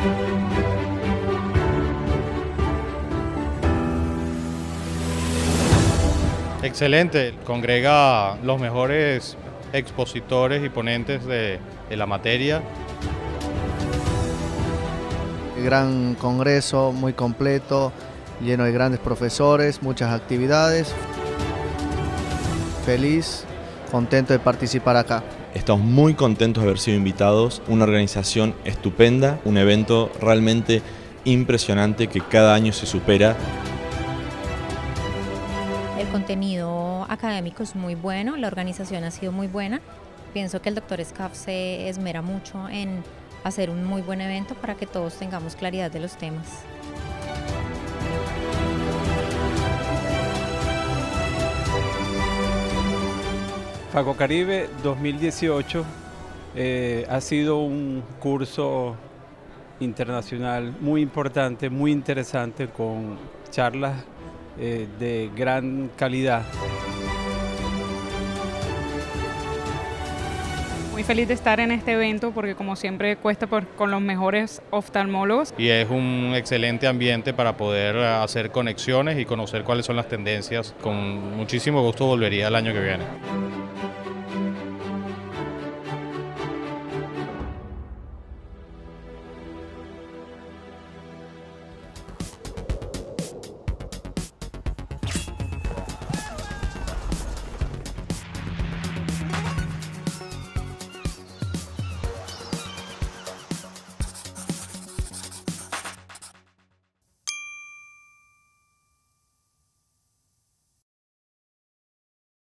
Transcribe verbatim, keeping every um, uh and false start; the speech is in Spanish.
Excelente, congrega los mejores expositores y ponentes de, de la materia. Gran congreso, muy completo, lleno de grandes profesores, muchas actividades. Feliz, contento de participar acá. Estamos muy contentos de haber sido invitados, una organización estupenda, un evento realmente impresionante que cada año se supera. El contenido académico es muy bueno, la organización ha sido muy buena. Pienso que el doctor Scaf se esmera mucho en hacer un muy buen evento para que todos tengamos claridad de los temas. FacoCaribe dos mil dieciocho eh, ha sido un curso internacional muy importante, muy interesante, con charlas eh, de gran calidad. Muy feliz de estar en este evento porque, como siempre, cuesta por, con los mejores oftalmólogos. Y es un excelente ambiente para poder hacer conexiones y conocer cuáles son las tendencias. Con muchísimo gusto volvería el año que viene.